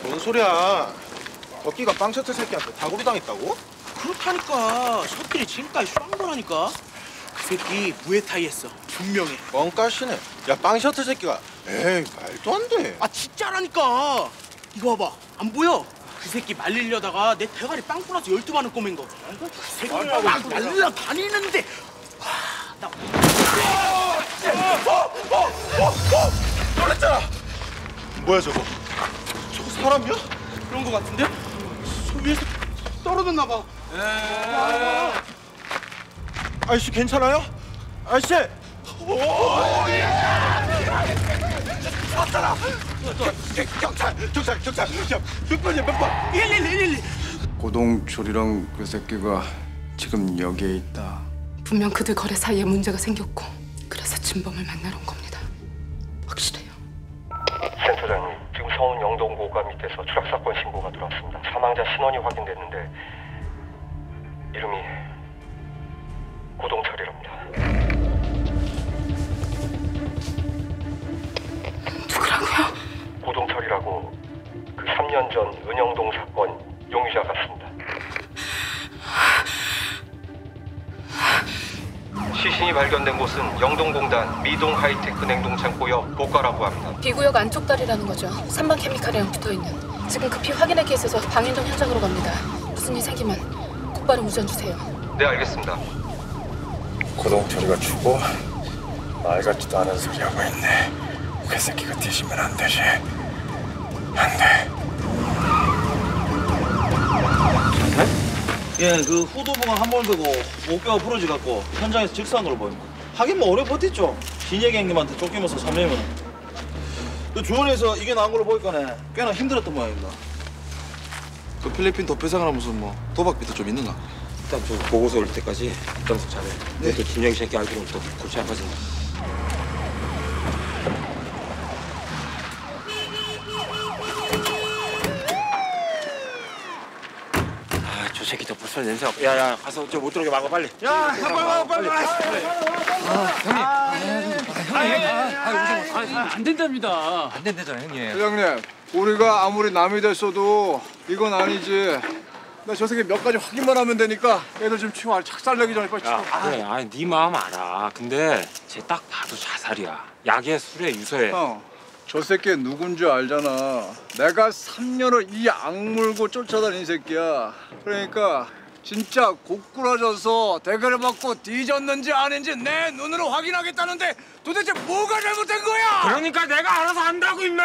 뭔 소리야? 덕기가 빵셔틀 새끼한테 다구리 당했다고? 그렇다니까. 셔틀이 지금까지 쏘한 거라니까. 그 새끼 무에타이 했어. 분명해. 뻥까시네. 야, 빵셔틀 새끼가. 에이, 말도 안 돼. 아 진짜라니까. 이거 봐봐. 안 보여? 그 새끼 말리려다가 내 대가리 빵 뚫어서 12만 원 꼬맨 거. 그 새끼가 막 말려 다니는데. 나. 놀랬잖아. 뭐야 저거? 저거 사람이야? 그런 거 같은데? 저 위에서 떨어졌나 봐. 아저씨 괜찮아요? 아저씨! 왔잖아! 경찰! 야, 몇 번이야, 몇 번? 111. 고동철이랑 그 새끼가 지금 여기에 있다. 분명 그들 거래 사이에 문제가 생겼고 그래서 진범을 만나러 온 겁니다. 확실해요. 센터장님, 지금 서운 영동고가 밑에서 추락사건 신고가 들어왔습니다. 사망자 신원이 확인됐는데 이름이 고동철이랍니다. 누구라고요? 고동철이라고 그 3년 전 은영동 사건 용의자 같습니다. 시신이 발견된 곳은 영동공단 미동 하이테크 냉동창고 옆 고가라고 합니다. B구역 안쪽 다리라는 거죠. 3번 케미칼이랑 붙어있는. 지금 급히 확인하기 위해서 방인동 현장으로 갑니다. 무슨 일 생기면 곧바로 우전 주세요. 네, 알겠습니다. 고동철이가 죽고 말 같지도 않은 소리 하고 있네. 그 새끼가 뒤지면 안 되지. 안 돼. 예, 그 후두부가 함몰되고 목뼈가 부러지 갖고 현장에서 직사으로 보입니다. 하긴 뭐 오래 버텼죠. 진혁이 형님한테 쫓기면서 3년이면. 그 주원에서 이게 나온 걸로 보니까네 꽤나 힘들었던 모양입니다. 그 필리핀 도피생활 하면서 뭐 도박비도 좀 있는가? 일단 저 보고서 올 때까지 점수 잘해. 네. 또 진영이 새끼 알기로는 또 골치 아파진다. 아, 저 새끼 또 벌써 냄새. 야야, 가서 저 못 들어오게 막아 빨리. 야, 빨리! 안 된답니다. 안 된대잖아 형님. 회장님, 우리가 아무리 남이 됐어도 이건 아니지. 나 저 새끼 몇 가지 확인만 하면 되니까 애들 좀 치워. 착살내기 전에 빨리 치워. 그래, 아니 네 마음 알아. 근데 쟤 딱 봐도 자살이야. 약에 술에 유서에. 형, 저 새끼 누군지 알잖아. 내가 3년을 이 악물고 쫓아다닌 새끼야. 그러니까 진짜 고꾸라져서 대가리 받고 뒤졌는지 아닌지 내 눈으로 확인하겠다는데 도대체 뭐가 잘못된 거야? 그러니까 내가 알아서 한다고 임마.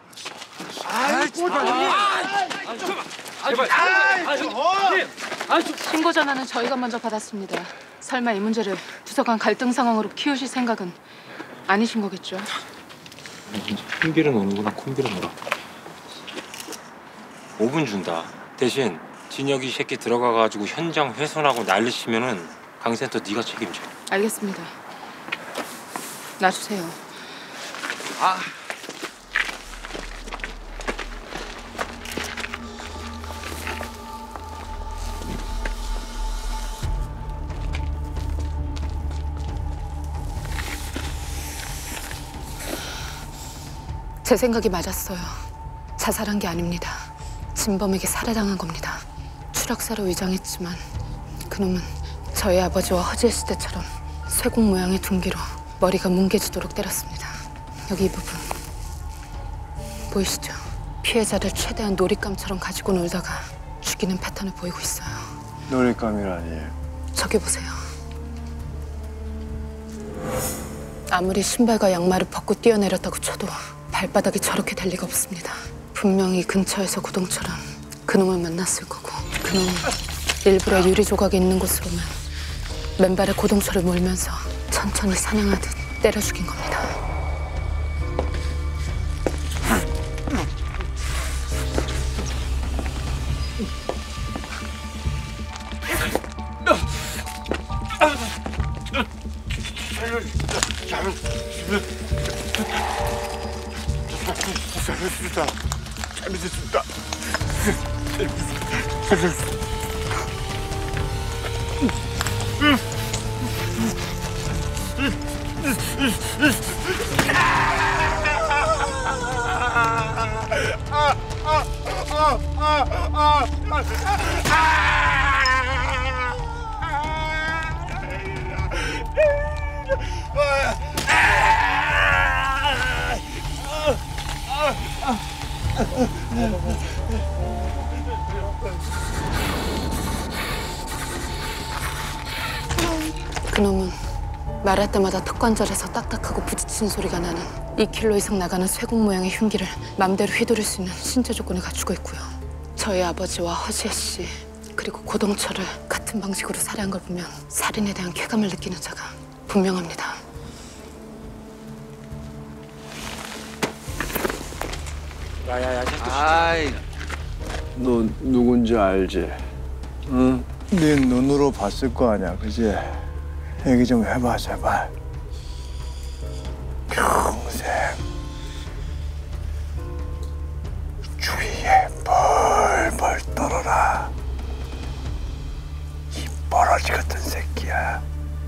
신고 전화는 저희가 먼저 받았습니다. 설마 이 문제를 부서 간 갈등 상황으로 키우실 생각은 아니신 거겠죠? 콤비를 노는구나. 콤비를 놀아. 5분 준다. 대신 진혁이 새끼 들어가가지고 현장 훼손하고 난리 치면은 강센터 네가 책임져. 알겠습니다. 놔주세요. 제 생각이 맞았어요. 자살한 게 아닙니다. 진범에게 살해당한 겁니다. 추락사로 위장했지만 그놈은 저희 아버지와 허지했을 때처럼 쇠공 모양의 둔기로 머리가 뭉개지도록 때렸습니다. 여기 이 부분 보이시죠? 피해자를 최대한 놀잇감처럼 가지고 놀다가 죽이는 패턴을 보이고 있어요. 놀잇감이라니. 저기 보세요. 아무리 신발과 양말을 벗고 뛰어내렸다고 쳐도 발바닥이 저렇게 될 리가 없습니다. 분명히 근처에서 고동철은 그놈을 만났을 거고 그놈은 일부러 유리 조각이 있는 곳으로만 맨발에 고동철을 몰면서 천천히 사냥하듯 때려 죽인 겁니다. 잘못했습니다. 그놈은 말할 때마다 턱관절에서 딱딱하고 부딪히는 소리가 나는 2kg 이상 나가는 쇠공 모양의 흉기를 맘대로 휘두를 수 있는 신체 조건을 갖추고 있고요. 저희 아버지와 허지혜 씨 그리고 고동철을 같은 방식으로 살해한 걸 보면 살인에 대한 쾌감을 느끼는 자가 분명합니다. 야야야, 아이, 너 누군지 알지? 응? 네 눈으로 봤을 거 아니야, 그지? 얘기 좀 해봐, 제발. 평생 주위에 벌벌 떨어라. 이 버러지 같은 새끼야.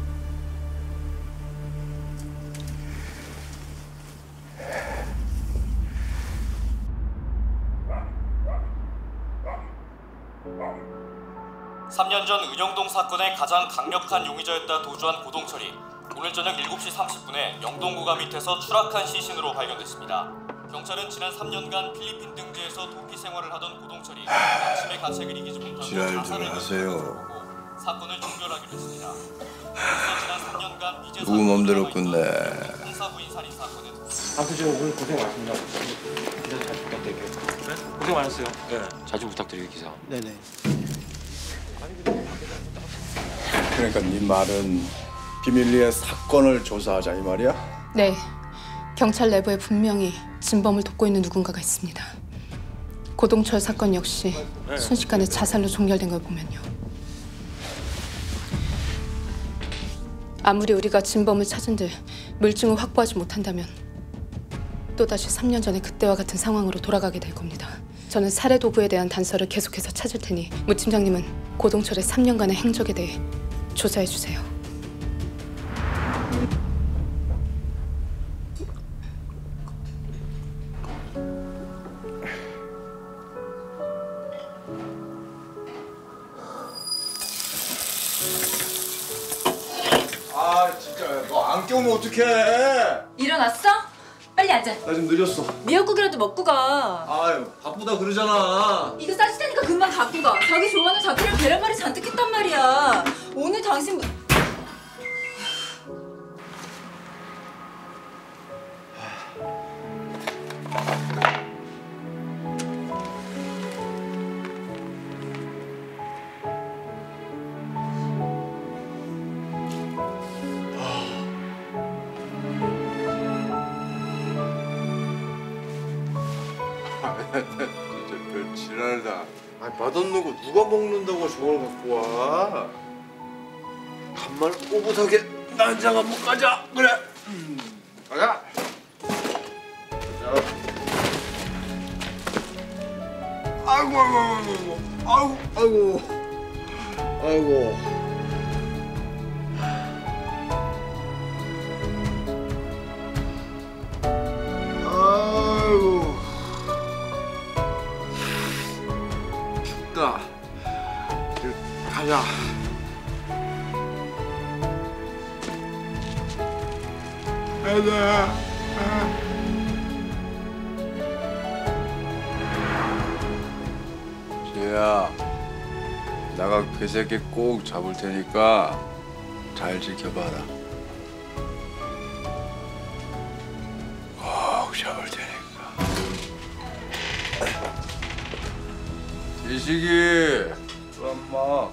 삼 년 전 은영동 사건의 가장 강력한 용의자였다 도주한 고동철이 오늘 저녁 7시 30분에 영동고가 밑에서 추락한 시신으로 발견됐습니다. 경찰은 지난 3년간 필리핀 등지에서 도피 생활을 하던 고동철이 아침에 가책을 이기지 못하고 자살을 하세요. 사건을 종결하기로 했습니다. 지난 3년간 미제 누구 맘대로 끝내. 형사부인 살인 사건은 아무튼 저 오늘 고생 많습니다. 기사 잘 부탁드릴게요. 그래? 고생 많았어요. 네. 자주 부탁드리게 기사. 네네. 그러니까 네 말은 비밀리에 사건을 조사하자 이 말이야? 네, 경찰 내부에 분명히 진범을 돕고 있는 누군가가 있습니다. 고동철 사건 역시 순식간에 자살로 종결된 걸 보면요. 아무리 우리가 진범을 찾은들 물증을 확보하지 못한다면 또다시 3년 전의 그때와 같은 상황으로 돌아가게 될 겁니다. 저는 살해 도구에 대한 단서를 계속해서 찾을 테니 무 팀장님은 고동철의 3년간의 행적에 대해 조사해 주세요. 아 진짜 너 안 깨우면 어떡해? 일어났어? 빨리 앉아. 나 좀 늦었어. 미역국이라도 먹고 가. 아유 바쁘다 그러잖아. 이거 싸지다니까 금방 갖고 가. 자기 좋아하는 자기랑 계란말이 잔뜩 했단 말이야. 오늘 당신 진짜 별 지랄다. 아니 맛없는 거 누가 먹는다고 저걸 갖고 와? 간만 오붓하게 난장 한번 가자. 그래. 가자. 아이고 아이고 아이고 아이고 아이고. 아이고 춥다. 가자. 가자. 지혜야, 나가 그 새끼 꼭 잡을 테니까 잘 지켜봐라. 꼭 잡을 테니까. 지식이, 엄마.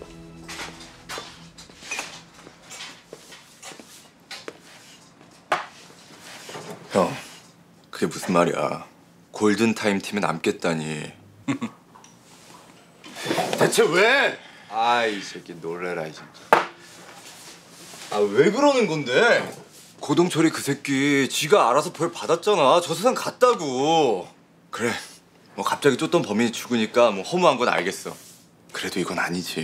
형, 그게 무슨 말이야? 골든타임 팀에 남겠다니. 대체 왜? 아이 새끼 놀래라 진짜. 아 왜 그러는 건데? 고동철이 그 새끼 지가 알아서 벌 받았잖아. 저 세상 갔다고. 그래, 뭐 갑자기 쫓던 범인이 죽으니까 뭐 허무한 건 알겠어. 그래도 이건 아니지.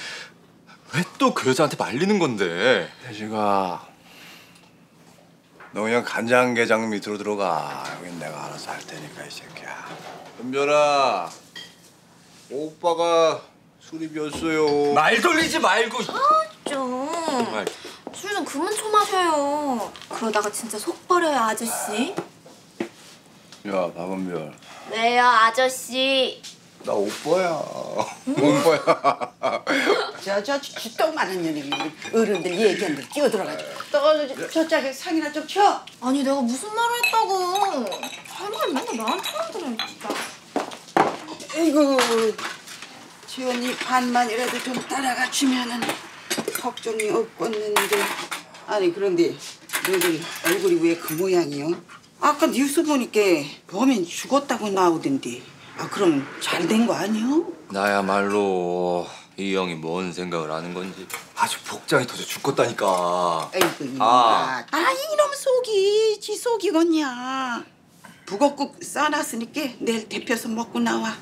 왜 또 그 여자한테 말리는 건데? 대식아, 너 그냥 간장게장 밑으로 들어가. 여긴 내가 알아서 할 테니까 이 새끼야. 은별아, 오빠가 술이 비었어요. 말 돌리지 말고. 좀. 정말. 술 좀 그만 좀 마셔요. 그러다가 진짜 속 버려요, 아저씨. 야, 박은별. 왜요, 아저씨? 나 오빠야. 오빠야. 저 똥많은 년이 어른들 얘기하는데 끼어들어가지고 또 저짝에 상이나 좀 쳐. 아니 내가 무슨 말을 했다고. 할머니 맨날 나한테 하더래 진짜. 아이고 지원이 반만이라도 좀 따라가 주면은 걱정이 없겠는데. 아니 그런데 너들 얼굴이 왜 그 모양이요? 아까 뉴스 보니까 범인 죽었다고 나오던데. 아 그럼 잘 된 거 아니요? 나야말로 이 형이 뭔 생각을 하는 건지 아주 복장이 터져 죽겠다니까. 아이고 이놈아. 이놈 속이 지 속이겠냐. 북어국 싸놨으니까 내일 데펴서 먹고 나와.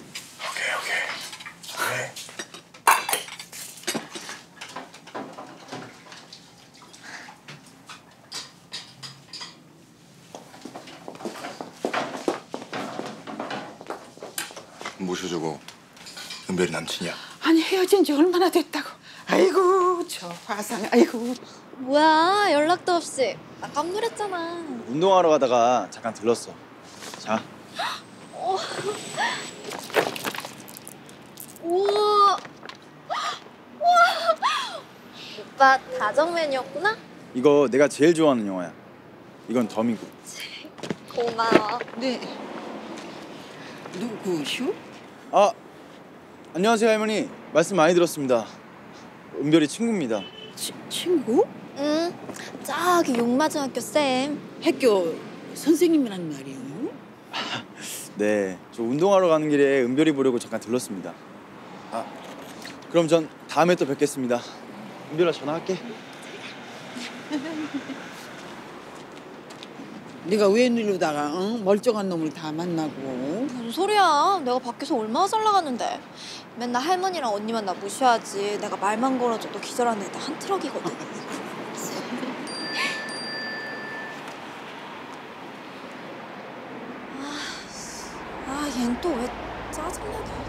오케이. 모셔주고 은별이 남친이야. 아니 헤어진 지 얼마나 됐다고. 아이고 저 화상. 아이고. 뭐야 연락도 없이. 나 깜놀했잖아. 운동하러 가다가 잠깐 들렀어. 자. 우와. 오빠 다정맨이었구나? 이거 내가 제일 좋아하는 영화야. 이건 덤이고. 고마워. 네. 누구시오? 아, 안녕하세요 할머니. 말씀 많이 들었습니다. 은별이 친구입니다. 친구? 응. 저기 용마중학교 쌤. 학교 선생님이란 말이요? 네, 저 운동하러 가는 길에 은별이 보려고 잠깐 들렀습니다. 아, 그럼 전 다음에 또 뵙겠습니다. 은별아 전화할게. 네가 웬일로다가 멀쩡한 놈을 다 만나고. 무슨 소리야. 내가 밖에서 얼마나 잘 나갔는데. 맨날 할머니랑 언니만 나 무시하지. 내가 말만 걸어줘도 기절하는 애들 한 트럭이거든. 얜 또 왜 짜증나게.